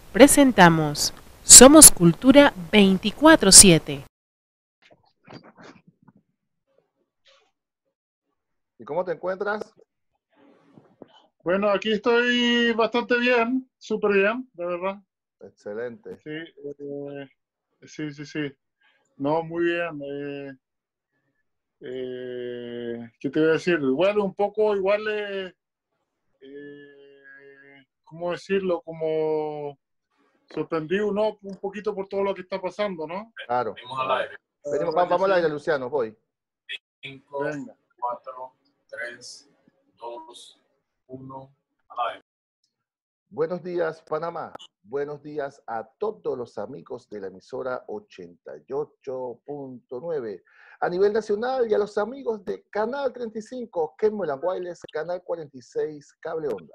Presentamos Somos Cultura 24/7. ¿Y cómo te encuentras? Bueno, aquí estoy bastante bien, súper bien, de verdad. Excelente. Sí, sí. No, muy bien. ¿Qué te voy a decir? Bueno, un poco igual, ¿cómo decirlo? Como sorprendido, ¿no? Un poquito por todo lo que está pasando, ¿no? Claro. Venimos al aire. Vamos al aire, Luciano, voy. 5, Venga. 4, 3, 2, 1, al aire. Buenos días, Panamá. Buenos días a todos los amigos de la emisora 88.9 a nivel nacional y a los amigos de Canal 35, Kemuelan Wireless, Canal 46, Cable Onda.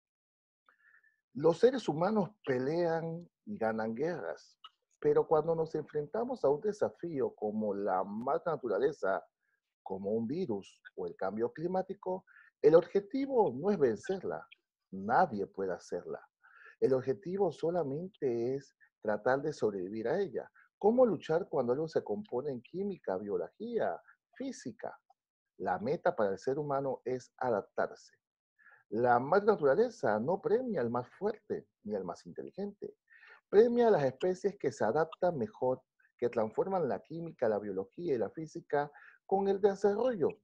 Los seres humanos pelean y ganan guerras, pero cuando nos enfrentamos a un desafío como la madre naturaleza, como un virus o el cambio climático, el objetivo no es vencerla. Nadie puede hacerla. El objetivo solamente es tratar de sobrevivir a ella. ¿Cómo luchar cuando algo se compone en química, biología, física? La meta para el ser humano es adaptarse. La madre naturaleza no premia al más fuerte ni al más inteligente. Premia a las especies que se adaptan mejor, que transforman la química, la biología y la física con el desarrollo.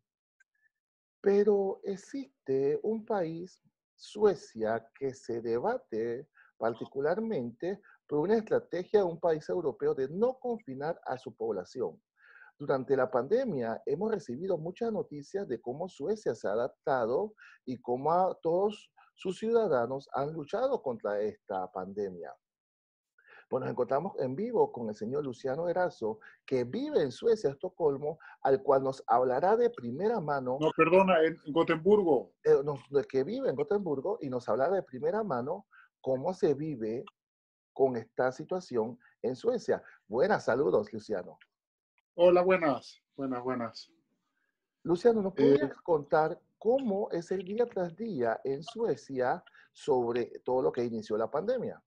Pero existe un país, Suecia, que se debate particularmente por una estrategia de un país europeo de no confinar a su población. Durante la pandemia hemos recibido muchas noticias de cómo Suecia se ha adaptado y cómo todos sus ciudadanos han luchado contra esta pandemia. Pues nos encontramos en vivo con el señor Luciano Erazo, que vive en Suecia, Estocolmo, al cual nos hablará de primera mano. No, perdona, en Gotemburgo. Que vive en Gotemburgo y nos hablará de primera mano cómo se vive con esta situación en Suecia. Buenas, saludos, Luciano. Hola, buenas. Luciano, ¿nos podrías contar cómo es el día tras día en Suecia sobre todo lo que inició la pandemia?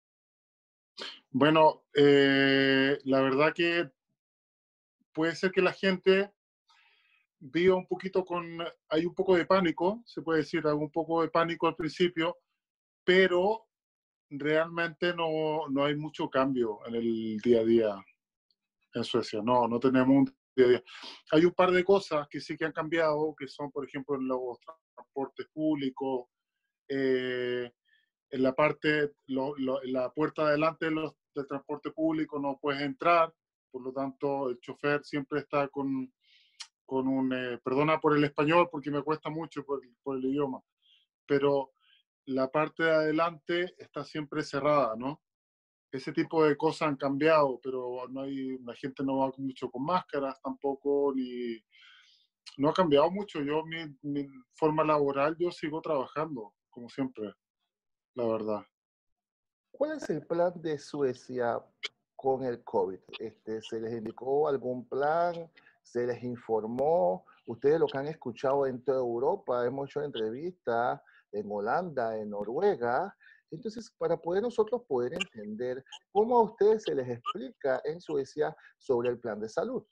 Bueno, la verdad que puede ser que la gente viva un poquito hay un poco de pánico, se puede decir, hay un poco de pánico al principio, pero realmente no hay mucho cambio en el día a día en Suecia. No tenemos un día a día. Hay un par de cosas que sí que han cambiado, que son, por ejemplo, en los transportes públicos, en la parte, en la puerta de adelante del transporte público no puedes entrar, por lo tanto el chofer siempre está con perdona por el español porque me cuesta mucho por el idioma, pero la parte de adelante está siempre cerrada, ¿no? Ese tipo de cosas han cambiado, pero la gente no va mucho con máscaras tampoco, no ha cambiado mucho. Mi forma laboral, yo sigo trabajando, como siempre, la verdad. ¿Cuál es el plan de Suecia con el COVID? ¿Se les indicó algún plan? ¿Se les informó? Ustedes lo que han escuchado en toda Europa, hemos hecho entrevistas en Holanda, en Noruega. Entonces, para nosotros poder entender cómo a ustedes se les explica en Suecia sobre el plan de salud.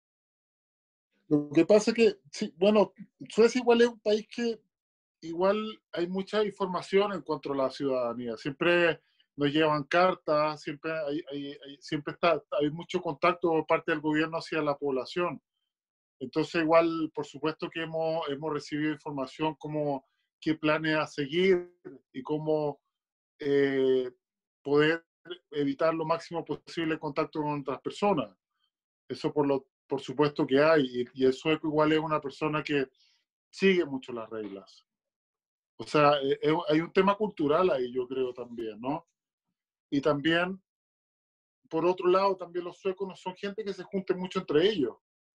Lo que pasa es que, sí, bueno, Suecia igual es un país que igual hay mucha información en cuanto a la ciudadanía. Siempre nos llevan cartas, siempre hay mucho contacto por parte del gobierno hacia la población. Entonces, igual, por supuesto que hemos recibido información como qué planes a seguir y cómo poder evitar lo máximo posible el contacto con otras personas. Eso por supuesto que hay. Y el sueco igual es una persona que sigue mucho las reglas. O sea, hay un tema cultural ahí, yo creo también, ¿no? Y también, por otro lado, también los suecos no son gente que se junte mucho entre ellos.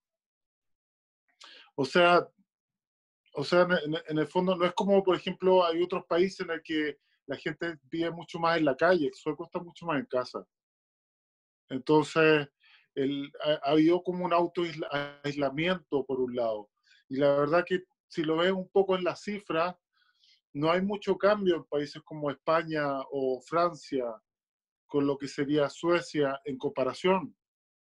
O sea, en el fondo no es como, por ejemplo, hay otros países en el que la gente vive mucho más en la calle, el sueco está mucho más en casa. Entonces, ha habido como un autoaislamiento por un lado. Y la verdad que si lo ves un poco en las cifras, no hay mucho cambio en países como España o Francia, con lo que sería Suecia en comparación.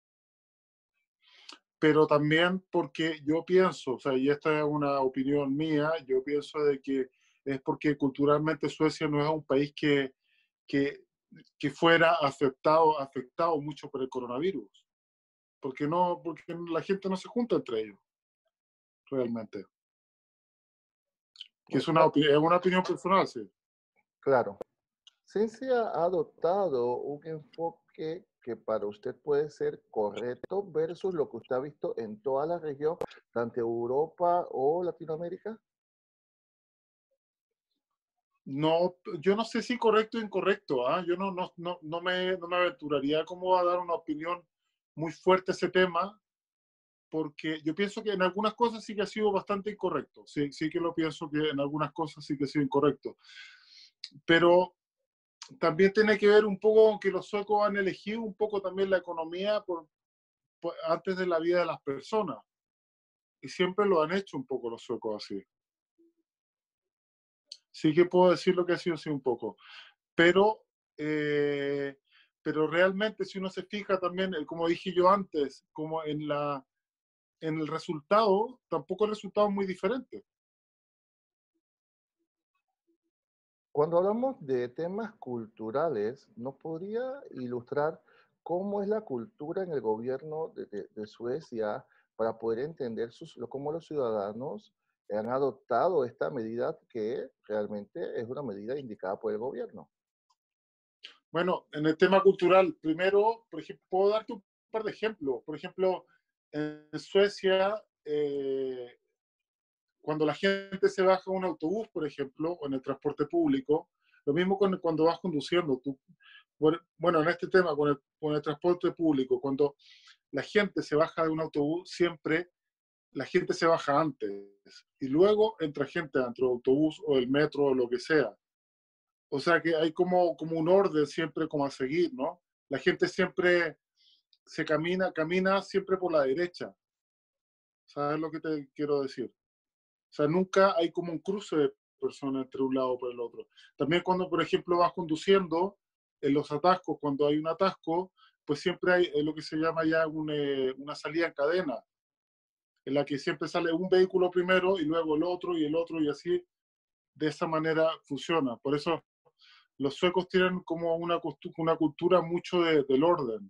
Pero también porque yo pienso, o sea, y esta es una opinión mía, yo pienso de que es porque culturalmente Suecia no es un país que, que fuera afectado mucho por el coronavirus. Porque la gente no se junta entre ellos, realmente. Que es es una opinión personal, sí. Claro. Ciencia ha adoptado un enfoque que para usted puede ser correcto versus lo que usted ha visto en toda la región, tanto Europa o Latinoamérica. No, yo no sé si correcto o incorrecto, ¿ah? Yo no me aventuraría como a dar una opinión muy fuerte a ese tema, porque yo pienso que en algunas cosas sí que ha sido bastante incorrecto. Sí, sí que lo pienso que en algunas cosas sí que ha sido incorrecto. Pero también tiene que ver un poco con que los suecos han elegido un poco también la economía antes de la vida de las personas. Y siempre lo han hecho un poco los suecos así. Sí que puedo decir lo que ha sido así un poco. Pero, pero realmente si uno se fija también, como dije yo antes, como en el resultado, tampoco el resultado es muy diferente. Cuando hablamos de temas culturales, ¿nos podría ilustrar cómo es la cultura en el gobierno de Suecia para poder entender cómo los ciudadanos han adoptado esta medida que realmente es una medida indicada por el gobierno? Bueno, en el tema cultural, primero, por ejemplo, puedo darte un par de ejemplos. Por ejemplo, en Suecia, cuando la gente se baja a un autobús, por ejemplo, o en el transporte público, lo mismo cuando vas conduciendo. Bueno, en este tema, con el transporte público, cuando la gente se baja de un autobús, siempre la gente se baja antes y luego entra gente dentro del autobús o del metro o lo que sea. O sea que hay como un orden siempre como a seguir, ¿no? La gente siempre camina siempre por la derecha. ¿Sabes lo que te quiero decir? O sea, nunca hay como un cruce de personas entre un lado por el otro. También cuando, por ejemplo, vas conduciendo, en los atascos, cuando hay un atasco, pues siempre hay lo que se llama ya una salida en cadena, en la que siempre sale un vehículo primero y luego el otro y el otro y así, de esa manera funciona. Por eso los suecos tienen como una cultura mucho del orden.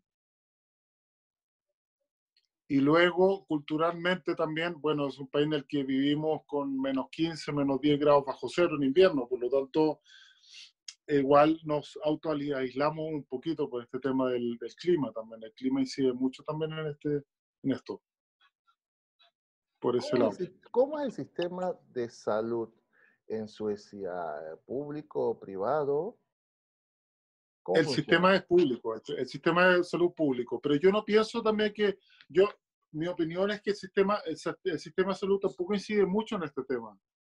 Y luego, culturalmente también, bueno, es un país en el que vivimos con -15, -10 grados bajo cero en invierno, por lo tanto, igual nos autoaislamos un poquito por este tema del clima también. El clima incide mucho también en esto, por ese lado. ¿Cómo es el sistema de salud en Suecia? ¿Público o privado? ¿Cómo El funciona? sistema es público, el sistema de salud público, pero yo no pienso también mi opinión es que el sistema de salud tampoco incide mucho en este tema.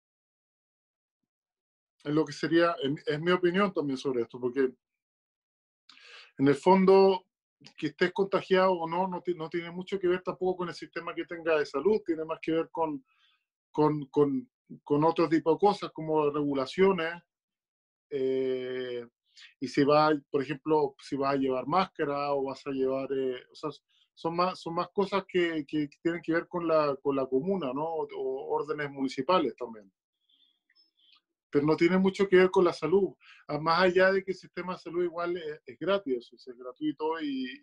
En lo que sería, es mi opinión también sobre esto, porque en el fondo, que estés contagiado o no tiene mucho que ver tampoco con el sistema que tenga de salud, tiene más que ver con, con, con otro tipo de cosas como regulaciones, eh, y si va, por ejemplo, si vas a llevar máscara o vas a llevar, o sea, son más cosas que tienen que ver con la comuna, ¿no? O órdenes municipales también. Pero no tiene mucho que ver con la salud. Más allá de que el sistema de salud igual es gratis, es gratuito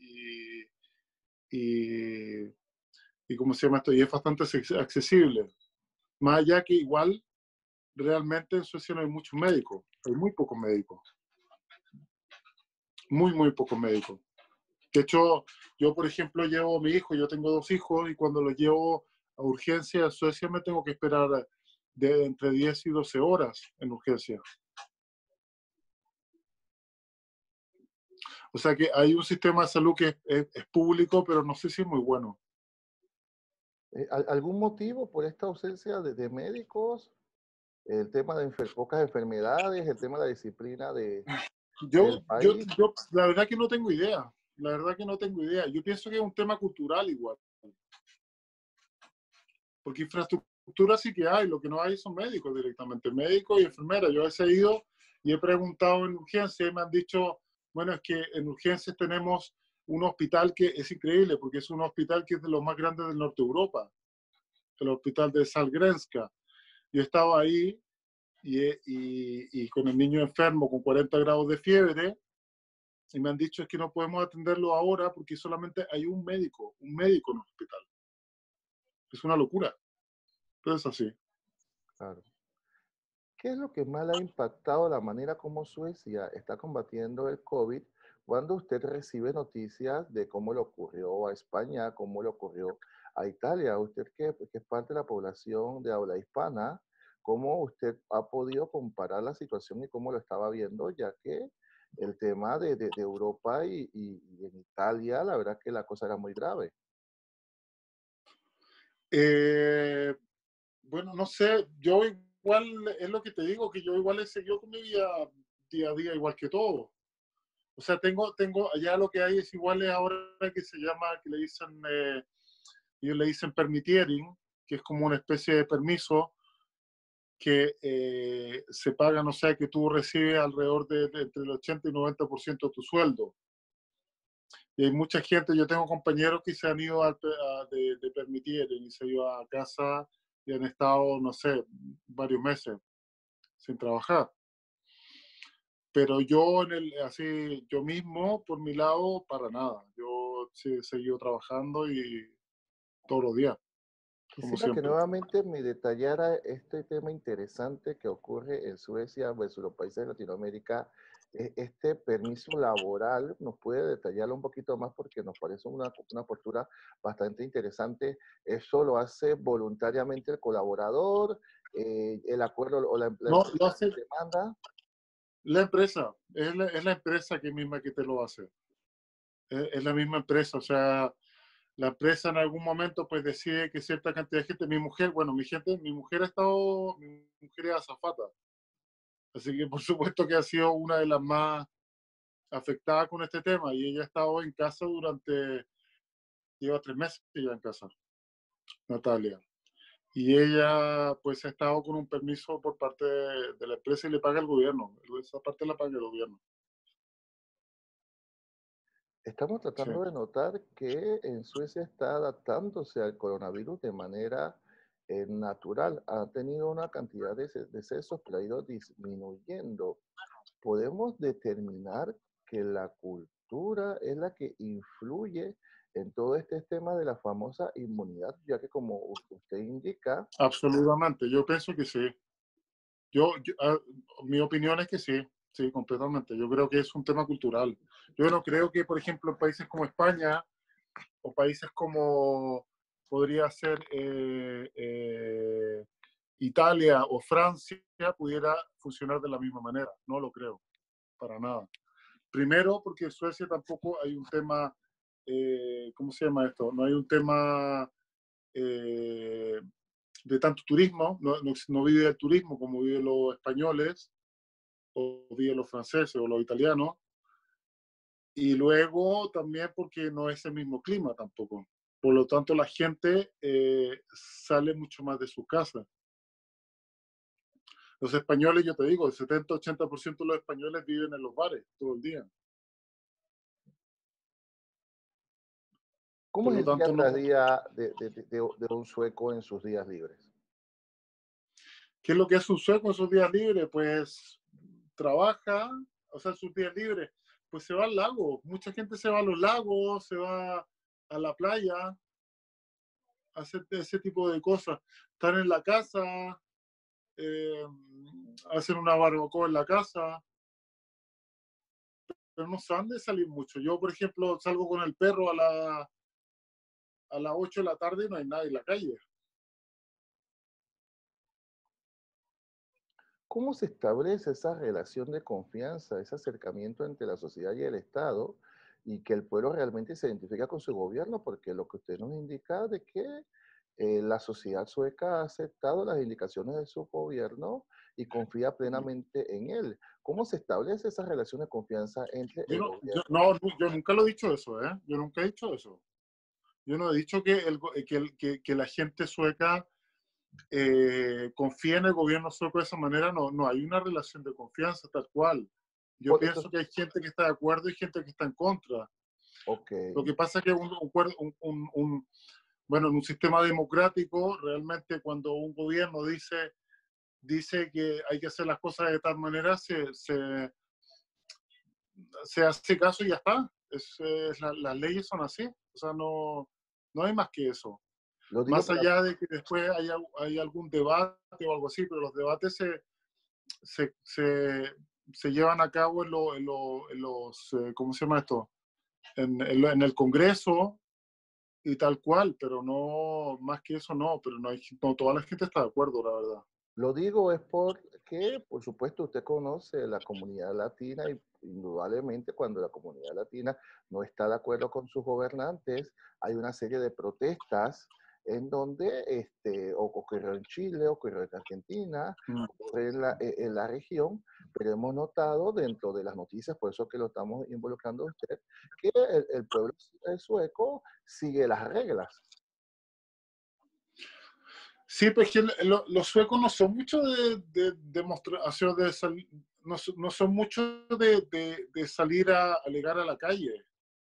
y, y ¿cómo se llama esto? Y es bastante accesible. Más allá que igual realmente en Suecia no hay muchos médicos, hay muy pocos médicos. Muy pocos médicos. De hecho, yo, por ejemplo, llevo a mi hijo, yo tengo 2 hijos, y cuando los llevo a urgencia a Suecia me tengo que esperar de entre 10 y 12 horas en urgencia. O sea que hay un sistema de salud que es público, pero no sé si es muy bueno. ¿Algún motivo por esta ausencia de médicos? El tema de pocas enfermedades, el tema de la disciplina del país. La verdad que no tengo idea. La verdad que no tengo idea. Yo pienso que es un tema cultural igual. Porque infraestructura sí que hay, lo que no hay son médicos directamente, médicos y enfermeras. Yo a veces he ido y he preguntado en urgencia y me han dicho, Bueno, es que en urgencias tenemos un hospital que es increíble, porque es un hospital que es de los más grandes del norte de Europa, el hospital de Salgrenska. Yo estaba ahí y con el niño enfermo con 40 grados de fiebre, y me han dicho es que no podemos atenderlo ahora porque solamente hay un médico en el hospital. Es una locura, pero es así. Claro. ¿Qué es lo que más le ha impactado la manera como Suecia está combatiendo el COVID cuando usted recibe noticias de cómo le ocurrió a España, cómo le ocurrió a Italia? Usted que es parte de la población de habla hispana, ¿cómo usted ha podido comparar la situación y cómo lo estaba viendo? Ya que el tema de Europa y en Italia, la verdad que la cosa era muy grave. Eh, bueno, no sé, yo igual, es lo que te digo, que yo igual he seguido con mi vida día a día, igual que todo. O sea, tengo, allá lo que hay es igual ahora que se llama, que le dicen, ellos le dicen permittiering, que es como una especie de permiso que se paga, no sé, que tú recibes alrededor de entre el 80 y 90% de tu sueldo. Y hay mucha gente, yo tengo compañeros que se han ido de permittiering y se han ido a casa y han estado, no sé, varios meses sin trabajar. Pero yo, así, yo mismo, por mi lado, para nada. Yo sí, he seguido trabajando y todos los días, como Quisiera que siempre. nuevamente me detallara este tema interesante que ocurre en Suecia versus los países de Latinoamérica. Este permiso laboral, ¿nos puede detallarlo un poquito más? Porque nos parece una postura bastante interesante. ¿Eso lo hace voluntariamente el colaborador, el acuerdo o la No, empresa lo hace demanda? la empresa, es la empresa que misma que te lo hace. Es la misma empresa, o sea, la empresa en algún momento pues decide que cierta cantidad de gente, mi mujer, bueno, mi mujer mi mujer es azafata, así que por supuesto que ha sido una de las más afectadas con este tema y ella ha estado en casa lleva 3 meses ya en casa, Natalia. Y ella pues ha estado con un permiso por parte de la empresa y le paga el gobierno, esa parte la paga el gobierno. Estamos Sí, tratando de notar que en Suecia está adaptándose al coronavirus de manera natural. Ha tenido una cantidad de decesos, pero ha ido disminuyendo. Podemos determinar que la cultura es la que influye en todo este tema de la famosa inmunidad, ya que como usted indica, absolutamente, yo pienso que sí. Mi opinión es que sí, sí, completamente. Yo creo que es un tema cultural. Yo no creo que, por ejemplo, en países como España o países como podría ser Italia o Francia pudiera funcionar de la misma manera. No lo creo, para nada. Primero, porque en Suecia tampoco hay un tema, ¿cómo se llama esto? No hay un tema eh, de tanto turismo, no vive el turismo como viven los españoles o viven los franceses o los italianos. Y luego también porque no es el mismo clima tampoco. Por lo tanto, la gente sale mucho más de su casa. Los españoles, yo te digo, el 70-80% de los españoles viven en los bares todo el día. ¿cómo Por es lo el día tanto, no. tras día de un sueco en sus días libres? ¿Qué es lo que hace un sueco en sus días libres? Pues trabaja, o sea, en sus días libres, pues se va al lago. Mucha gente se va a los lagos, se va a la playa, hacer ese tipo de cosas. Están en la casa, eh, hacen una barbacoa en la casa, pero no saben de salir mucho. Yo, por ejemplo, salgo con el perro a las 8 de la tarde y no hay nadie en la calle. ¿Cómo se establece esa relación de confianza, ese acercamiento entre la sociedad y el Estado y que el pueblo realmente se identifica con su gobierno? Porque lo que usted nos indica de que la sociedad sueca ha aceptado las indicaciones de su gobierno y confía plenamente en él. ¿Cómo se establece esa relación de confianza entre Yo, el no, gobierno? yo nunca lo he dicho eso, ¿eh? Yo nunca he dicho eso. Yo no he dicho que la gente sueca confía en el gobierno sueco de esa manera. No, no hay una relación de confianza tal cual. Yo Entonces, pienso que hay gente que está de acuerdo y gente que está en contra. ok, Lo que pasa es que bueno, en un sistema democrático, realmente cuando un gobierno dice que hay que hacer las cosas de tal manera, se hace caso y ya está. Las leyes son así. O sea, no hay más que eso. lo digo Más para, allá de que después hay algún debate o algo así, pero los debates se, se, se llevan a cabo en los, ¿cómo se llama esto? En el Congreso y tal cual, pero no, más que eso no, pero no toda la gente está de acuerdo, la verdad. lo digo es porque, por supuesto, usted conoce la comunidad latina y indudablemente cuando la comunidad latina no está de acuerdo con sus gobernantes, hay una serie de protestas en donde ocurrió en Chile, ocurrió en Argentina, Mm. ocurrió en la región, pero hemos notado dentro de las noticias, por eso que lo estamos involucrando a usted, que el pueblo sueco sigue las reglas. Sí, pues que los suecos no son mucho de demostración no son mucho de salir a alegar a la calle.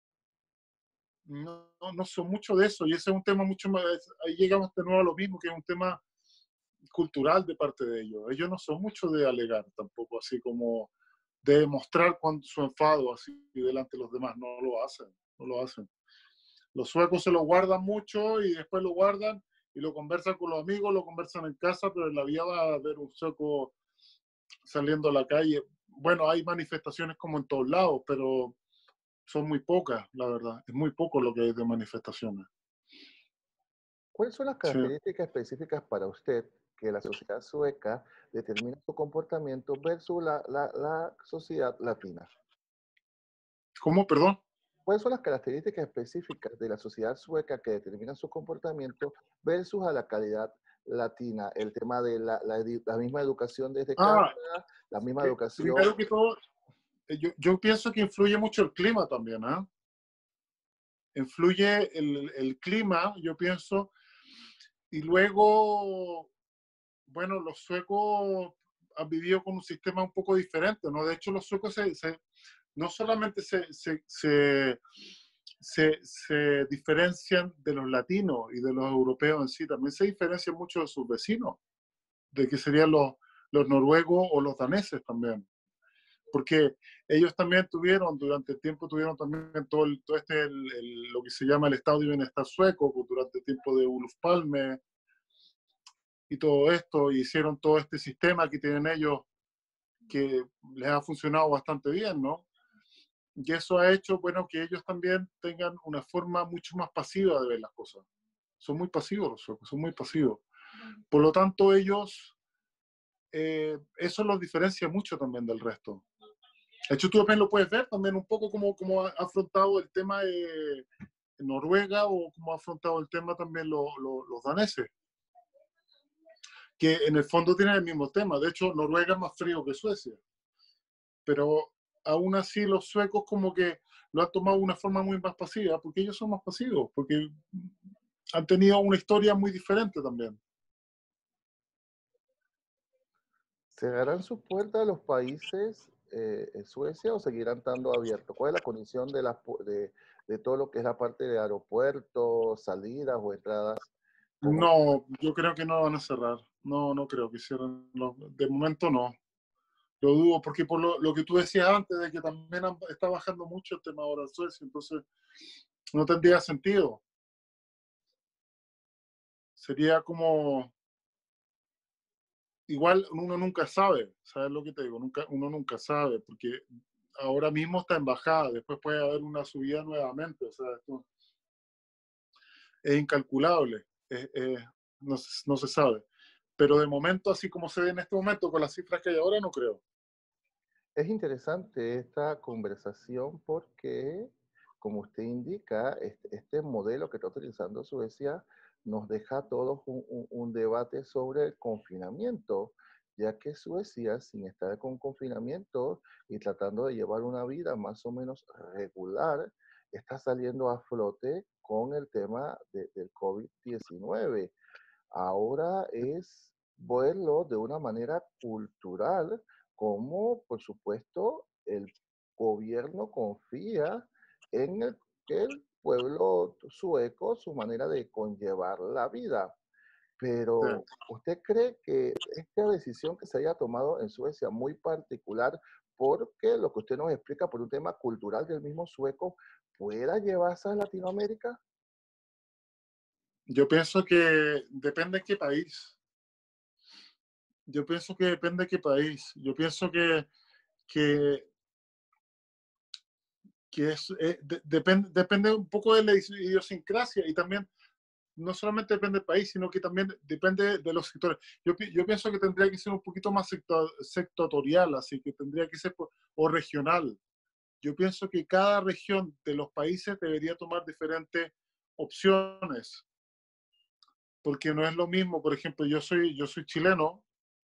No son mucho de eso. Y ese es un tema mucho más. Ahí llegamos de nuevo a lo mismo, que es un tema cultural de parte de ellos. Ellos no son mucho de alegar tampoco, así como de demostrar su enfado así delante de los demás. No lo hacen, no lo hacen. Los suecos se lo guardan mucho y después lo guardan y lo conversan con los amigos, lo conversan en casa, pero en la vida va a haber un sueco saliendo a la calle. Bueno, hay manifestaciones como en todos lados, pero son muy pocas, la verdad. Es muy poco lo que hay de manifestaciones. ¿Cuáles son las Sí. características específicas para usted que la sociedad sueca determina su comportamiento versus la sociedad latina? ¿Cómo? Perdón. ¿Cuáles son las características específicas de la sociedad sueca que determinan su comportamiento versus a la calidad latina? El tema de la misma educación desde casa, Ah, la misma que educación. primero que todo, yo pienso que influye mucho el clima también, ¿eh? Influye el clima, yo pienso, y luego, bueno, los suecos han vivido con un sistema un poco diferente, ¿no? De hecho, los suecos no solamente se diferencian de los latinos y de los europeos en sí, también se diferencian mucho de sus vecinos, de que serían los noruegos o los daneses también. Porque ellos también durante el tiempo tuvieron también todo lo que se llama el estado de bienestar sueco, durante el tiempo de Olof Palme y todo esto, y hicieron todo este sistema que tienen ellos que les ha funcionado bastante bien, ¿no? Y eso ha hecho, bueno, que ellos también tengan una forma mucho más pasiva de ver las cosas. Son muy pasivos los suecos, son muy pasivos. Por lo tanto, ellos, eso los diferencia mucho también del resto. De hecho, tú también lo puedes ver también un poco como ha afrontado el tema de Noruega o cómo ha afrontado el tema también los daneses, que en el fondo tienen el mismo tema. De hecho, Noruega es más frío que Suecia, pero aún así los suecos como que lo han tomado de una forma muy más pasiva, porque ellos son más pasivos, porque han tenido una historia muy diferente también. ¿Cerrarán sus puertas a los países en Suecia o seguirán estando abiertos? ¿Cuál es la condición de todo lo que es la parte de aeropuertos, salidas o entradas? ¿Cómo? No, yo creo que no van a cerrar. No creo que cierren. De momento no. Lo dudo, porque por lo que tú decías antes, de que también está bajando mucho el tema ahora en Suecia, entonces no tendría sentido. Sería como, igual uno nunca sabe, ¿sabes lo que te digo? Uno nunca sabe, porque ahora mismo está en bajada, después puede haber una subida nuevamente, o sea, esto es incalculable, no se sabe. Pero de momento, así como se ve en este momento, con las cifras que hay ahora, no creo. Es interesante esta conversación porque, como usted indica, este modelo que está utilizando Suecia nos deja a todos un debate sobre el confinamiento, ya que Suecia, sin estar con confinamiento y tratando de llevar una vida más o menos regular, está saliendo a flote con el tema del COVID-19. Ahora es verlo de una manera cultural, como por supuesto el gobierno confía en el pueblo sueco, su manera de conllevar la vida. Sí. Pero, ¿usted cree que esta decisión que se haya tomado en Suecia, muy particular, porque lo que usted nos explica por un tema cultural del mismo sueco, pueda llevarse a Latinoamérica? Yo pienso que depende de qué país. Yo pienso que depende de qué país. Yo pienso que, que depende un poco de la idiosincrasia y también no solamente depende del país, sino que también depende de los sectores. Yo pienso que tendría que ser un poquito más sectorial, así que tendría que ser o regional. Yo pienso que cada región de los países debería tomar diferentes opciones, porque no es lo mismo, por ejemplo, yo soy chileno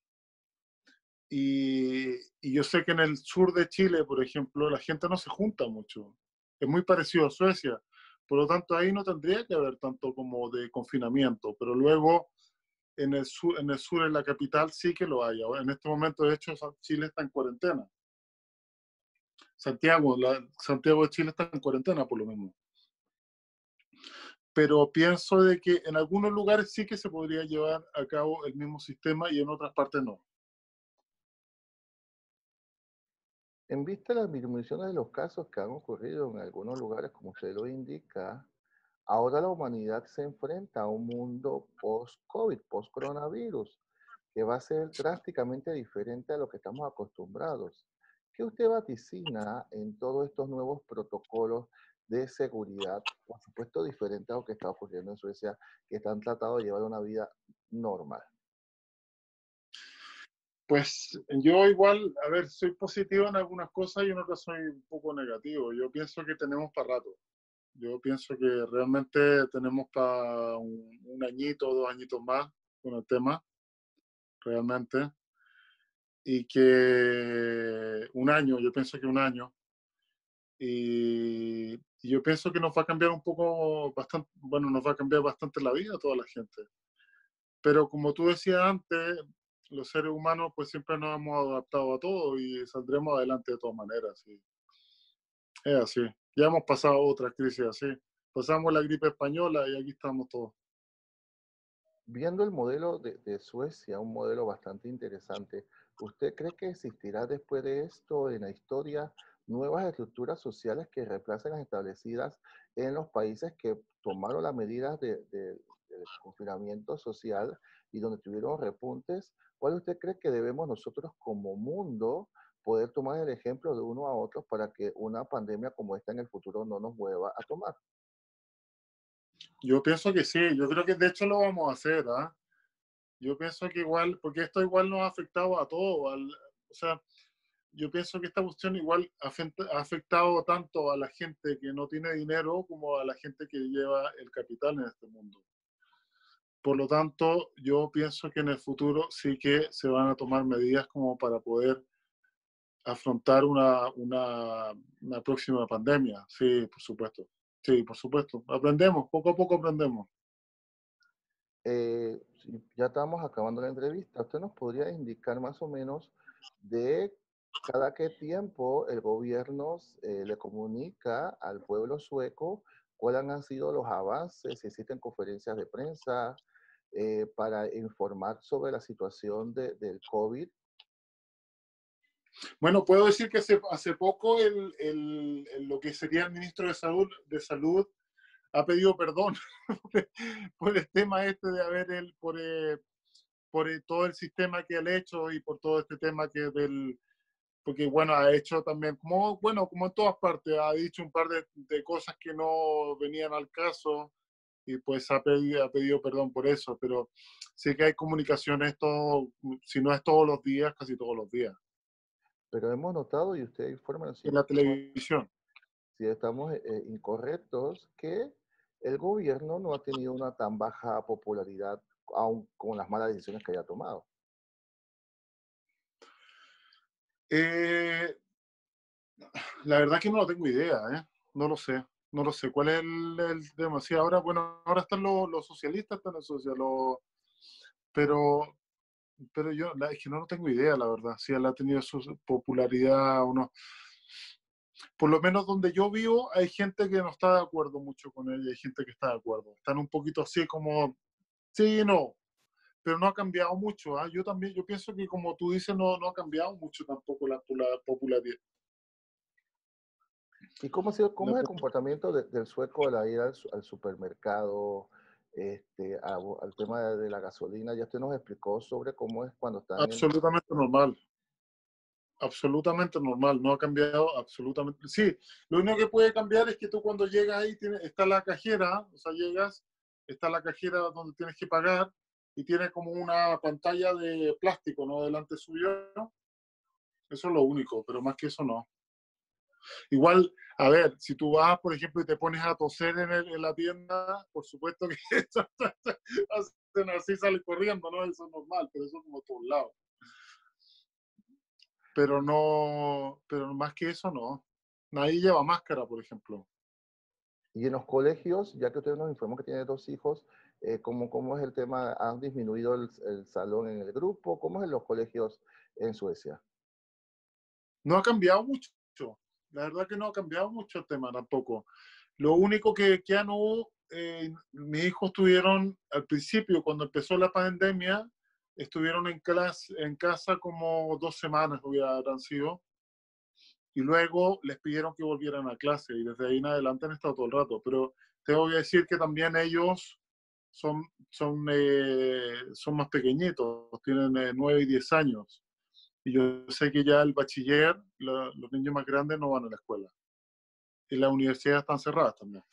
y yo sé que en el sur de Chile, por ejemplo, la gente no se junta mucho. Es muy parecido a Suecia. Por lo tanto, ahí no tendría que haber tanto como de confinamiento, pero luego en la capital, sí que lo hay. En este momento, de hecho, Chile está en cuarentena. Santiago de Chile está en cuarentena por lo mismo. Pero pienso de que en algunos lugares sí que se podría llevar a cabo el mismo sistema y en otras partes no. En vista de las disminuciones de los casos que han ocurrido en algunos lugares, como usted lo indica, ahora la humanidad se enfrenta a un mundo post-COVID, post-coronavirus, que va a ser drásticamente diferente a lo que estamos acostumbrados. ¿Qué usted vaticina en todos estos nuevos protocolos de seguridad, por supuesto diferentes a lo que está ocurriendo en Suecia, que están tratando de llevar una vida normal? Pues yo igual, a ver, soy positivo en algunas cosas y en otras soy un poco negativo. Yo pienso que tenemos para rato. Yo pienso que realmente tenemos para un añito, 2 añitos más con el tema, realmente. Y que un año, yo pienso que un año. Y yo pienso que nos va a cambiar un poco, bastante, bueno, nos va a cambiar bastante la vida a toda la gente. Pero como tú decías antes, los seres humanos pues siempre nos hemos adaptado a todo y saldremos adelante de todas maneras. Y es así. Ya hemos pasado otras crisis así. Pasamos la gripe española y aquí estamos todos. Viendo el modelo de Suecia, un modelo bastante interesante, ¿usted cree que existirá después de esto en la historia nuevas estructuras sociales que reemplacen las establecidas en los países que tomaron las medidas de confinamiento social y donde tuvieron repuntes? ¿Cuál usted cree que debemos nosotros como mundo poder tomar el ejemplo de uno a otro para que una pandemia como esta en el futuro no nos vuelva a tomar? Yo pienso que sí, yo creo que de hecho lo vamos a hacer, ¿ah? Yo pienso que igual, porque esto igual nos ha afectado a todos, o sea, yo pienso que esta cuestión igual ha afectado tanto a la gente que no tiene dinero como a la gente que lleva el capital en este mundo. Por lo tanto, yo pienso que en el futuro sí que se van a tomar medidas como para poder afrontar una próxima pandemia. Sí, por supuesto. Sí, por supuesto. Aprendemos, poco a poco aprendemos. Sí, ya estamos acabando la entrevista. ¿Usted nos podría indicar más o menos de cada qué tiempo el gobierno le comunica al pueblo sueco cuáles han sido los avances, si existen conferencias de prensa para informar sobre la situación del COVID? Bueno, puedo decir que hace poco lo que sería el ministro de Salud ha pedido perdón por el tema este de haber por todo el sistema que él ha hecho y por todo este tema porque bueno, ha hecho también, como en todas partes, ha dicho un par de cosas que no venían al caso y pues ha pedido perdón por eso, pero sí que hay comunicaciones, si no es todos los días, casi todos los días, Pero hemos notado, y usted informa en la televisión. si estamos incorrectos, que el gobierno no ha tenido una tan baja popularidad, aun con las malas decisiones que haya tomado. Eh, la verdad que no lo tengo idea, ¿eh? No lo sé, no lo sé. ¿Cuál es el tema? Sí, ahora, bueno, ahora están los socialistas, están los pero, pero es que no tengo idea, la verdad, si él ha tenido su popularidad o no. Por lo menos donde yo vivo, hay gente que no está de acuerdo mucho con ella, hay gente que está de acuerdo. Están un poquito así como, sí, no, pero no ha cambiado mucho. ¿Ah? Yo también, yo pienso que como tú dices, no ha cambiado mucho tampoco la popularidad. ¿Y cómo La es el po- comportamiento del sueco al ir al supermercado, al tema de la gasolina? Ya usted nos explicó sobre cómo es cuando están en... Absolutamente normal. Absolutamente normal, no ha cambiado absolutamente. Sí, lo único que puede cambiar es que tú cuando llegas ahí está la cajera, o sea, llegas, está la cajera donde tienes que pagar y tiene como una pantalla de plástico, ¿no? Delante suyo. Eso es lo único, pero más que eso no. Igual, a ver, si tú vas, por ejemplo, y te pones a toser en la tienda, por supuesto que hacen así, salen corriendo, ¿no? Eso es normal, pero eso es como a todos lados. Pero no, pero más que eso no. Nadie lleva máscara, por ejemplo. Y en los colegios, ya que usted nos informó que tiene 2 hijos, ¿cómo es el tema? ¿Han disminuido el salón en el grupo? ¿Cómo es en los colegios en Suecia? No ha cambiado mucho. La verdad que no ha cambiado mucho el tema tampoco. Lo único que ya no, mis hijos tuvieron al principio, cuando empezó la pandemia, estuvieron en casa como 2 semanas, hubieran sido, y luego les pidieron que volvieran a clase, y desde ahí en adelante han estado todo el rato. Pero tengo que decir que también ellos son más pequeñitos, tienen 9 y 10 años. Y yo sé que ya el bachiller, los niños más grandes no van a la escuela. Y las universidades están cerradas también.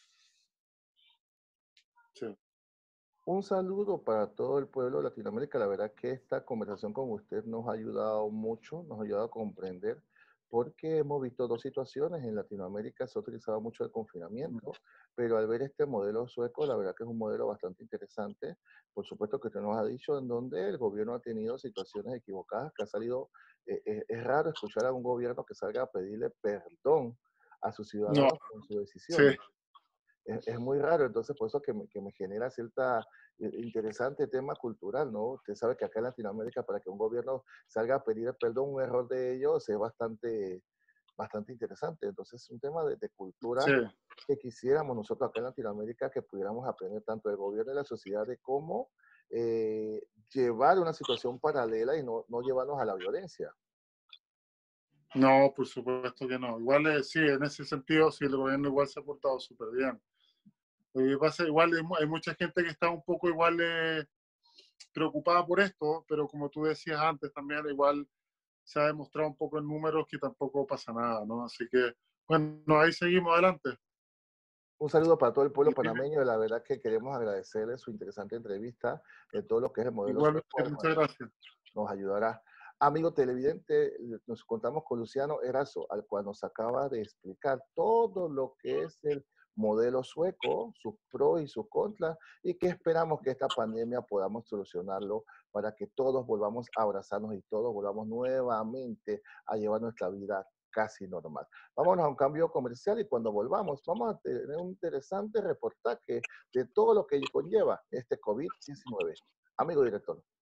Sí. Un saludo para todo el pueblo de Latinoamérica. La verdad que esta conversación con usted nos ha ayudado mucho, nos ha ayudado a comprender, porque hemos visto 2 situaciones. En Latinoamérica se ha utilizado mucho el confinamiento, pero al ver este modelo sueco, la verdad que es un modelo bastante interesante. Por supuesto que usted nos ha dicho en donde el gobierno ha tenido situaciones equivocadas, que ha salido, es raro escuchar a un gobierno que salga a pedirle perdón a sus No, ciudadanos con sus sí, decisiones. Es muy raro, entonces por eso que me genera cierta interesante tema cultural, ¿no? Usted sabe que acá en Latinoamérica para que un gobierno salga a pedir perdón un error de ellos es bastante interesante. Entonces es un tema de sí. cultura que quisiéramos nosotros acá en Latinoamérica que pudiéramos aprender tanto del gobierno y de la sociedad de cómo llevar una situación paralela y no llevarnos a la violencia. No, por supuesto que no. Igual, sí, en ese sentido, sí, el gobierno igual se ha portado súper bien. Lo que pasa, igual hay mucha gente que está un poco igual preocupada por esto, pero como tú decías antes, también igual se ha demostrado un poco en números que tampoco pasa nada, ¿no? Así que, bueno, ahí seguimos adelante. Un saludo para todo el pueblo Y panameño. La verdad que queremos agradecerle su interesante entrevista de todo lo que es el modelo igualmente, sueco. muchas gracias. Nos ayudará. Amigo televidente, nos contamos con Luciano Erazo, al cual nos acaba de explicar todo lo que es el modelo sueco, sus pros y sus contras, y que esperamos que esta pandemia podamos solucionarlo para que todos volvamos a abrazarnos y todos volvamos nuevamente a llevar nuestra vida casi normal. Vámonos a un cambio comercial y cuando volvamos vamos a tener un interesante reportaje de todo lo que conlleva este COVID-19. Amigo director.